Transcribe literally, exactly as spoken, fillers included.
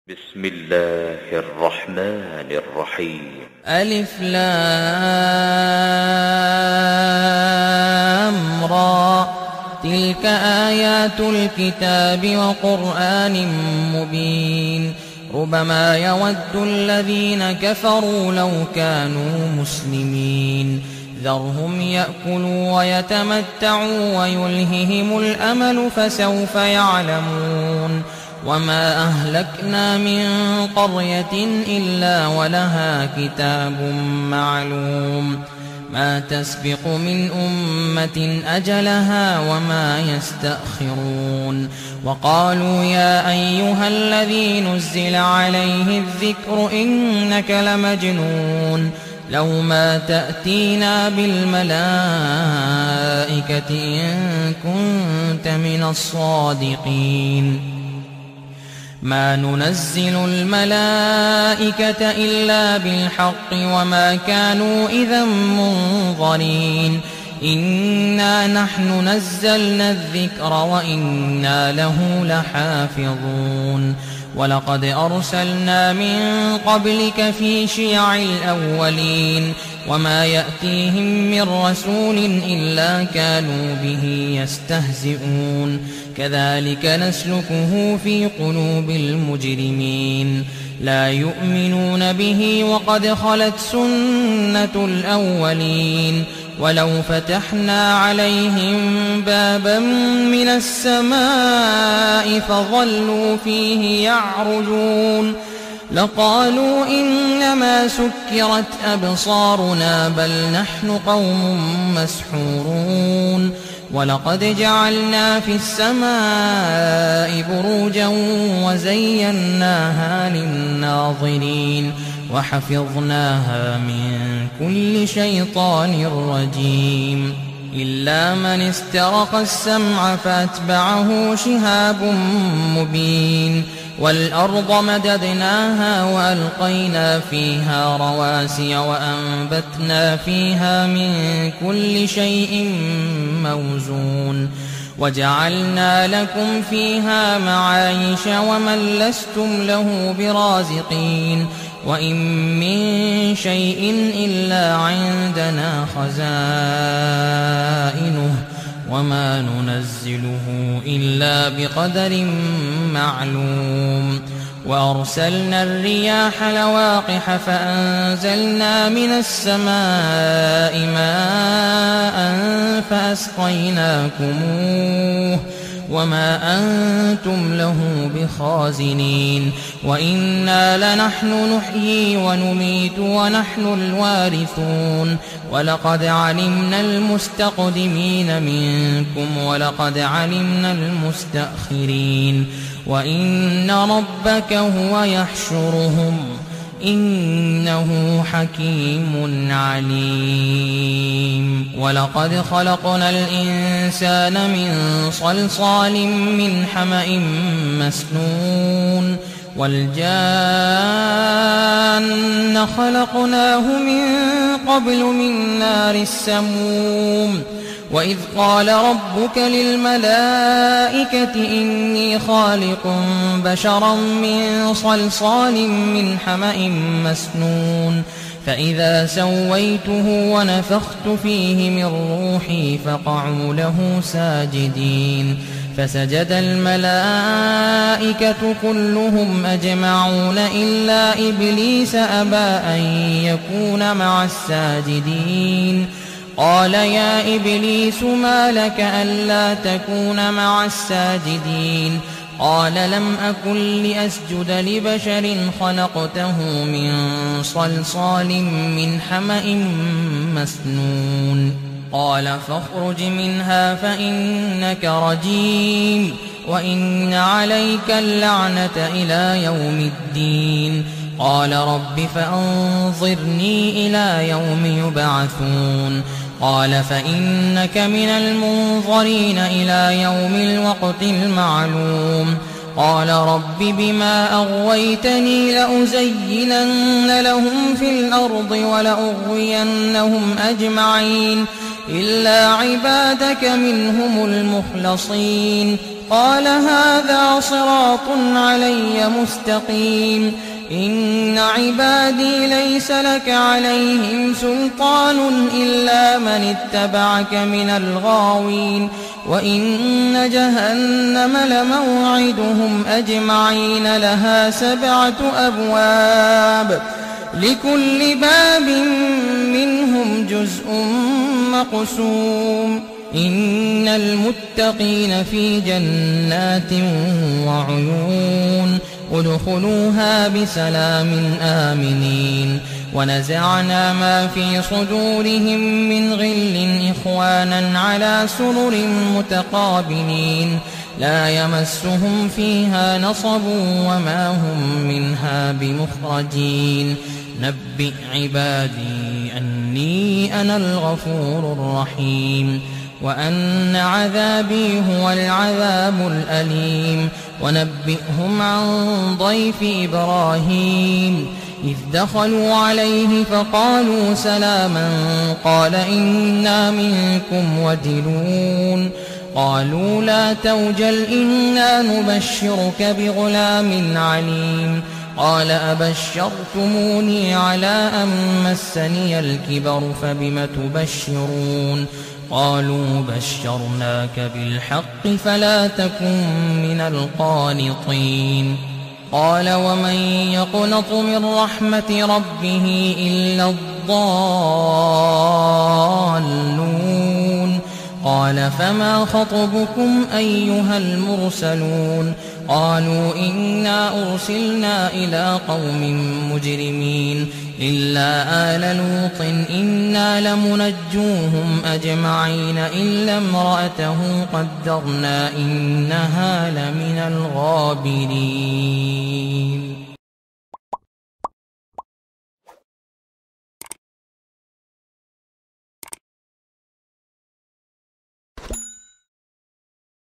بسم الله الرحمن الرحيم. ألف لام را تلك آيات الكتاب وقرآن مبين ربما يود الذين كفروا لو كانوا مسلمين ذرهم يأكلوا ويتمتعوا ويلههم الأمل فسوف يعلمون وما أهلكنا من قرية إلا ولها كتاب معلوم ما تسبق من أمة أجلها وما يستأخرون وقالوا يا أيها الذي نزل عليه الذكر إنك لمجنون لو ما تأتينا بالملائكة إن كنت من الصادقين ما ننزل الملائكة إلا بالحق وما كانوا إذا منظرين إنا نحن نزلنا الذكر وإنا له لحافظون ولقد أرسلنا من قبلك في شيع الأولين وما يأتيهم من رسول إلا كانوا به يستهزئون كذلك نسلكه في قلوب المجرمين لا يؤمنون به وقد خلت سنة الأولين ولو فتحنا عليهم بابا من السماء فظلوا فيه يعرجون لقالوا إنما سكرت أبصارنا بل نحن قوم مسحورون ولقد جعلنا في السماء بروجا وزيناها للناظرين وحفظناها من كل شيطان رجيم إلا من استرق السمع فأتبعه شهاب مبين والأرض مددناها وألقينا فيها رواسي وأنبتنا فيها من كل شيء موزون وجعلنا لكم فيها معايش ومن لستم له برازقين وإن من شيء إلا عندنا خزائنه وما ننزله إلا بقدر معلوم وأرسلنا الرياح لواقح فأنزلنا من السماء ماء فأسقيناكموه وما أنتم له بخازنين وإنا لنحن نحيي ونميت ونحن الوارثون ولقد علمنا المستقدمين منكم ولقد علمنا المستأخرين وإن ربك هو يحشرهم إنه حكيم عليم ولقد خلقنا الإنسان من صلصال من حمأ مسنون والجان خلقناه من قبل من نار السموم وإذ قال ربك للملائكة إني خالق بشرا من صلصال من حمأ مسنون فإذا سويته ونفخت فيه من روحي فقعوا له ساجدين فسجد الملائكة كلهم أجمعون إلا إبليس أبى أن يكون مع الساجدين قال يا إبليس ما لك ألا تكون مع الساجدين قال لم أكن لأسجد لبشر خلقته من صلصال من حمأ مسنون قال فاخرج منها فإنك رجيم وإن عليك اللعنة إلى يوم الدين قال رب فأنظرني إلى يوم يبعثون قال فإنك من المنظرين إلى يوم الوقت المعلوم قال رب بما أغويتني لأزينن لهم في الأرض ولأغوينهم أجمعين إلا عبادك منهم المخلصين قال هذا صراط علي مستقيم إن عبادي ليس لك عليهم سلطان إلا من اتبعك من الغاوين وإن جهنم لموعدهم أجمعين لها سبعة أبواب لكل باب منهم جزء مقسوم إن المتقين في جنات وعيون ادخلوها بسلام آمنين ونزعنا ما في صدورهم من غل إخوانا على سرر متقابلين لا يمسهم فيها نصب وما هم منها بمخرجين نبئ عبادي أني أنا الغفور الرحيم وأن عذابي هو العذاب الأليم ونبئهم عن ضيف إبراهيم إذ دخلوا عليه فقالوا سلاما قال إنا منكم وجلون قالوا لا توجل إنا نبشرك بغلام عليم قال أبشرتموني على أن مسني الكبر فبم تبشرون قالوا بشرناك بالحق فلا تكن من القانطين قال ومن يقنط من رحمة ربه إلا الضالون قال فما خطبكم أيها المرسلون قالوا إنا أرسلنا إلى قوم مجرمين إلا آل لوط إنا لمنجوهم أجمعين إلا امرأته قدرنا إنها لمن الغابرين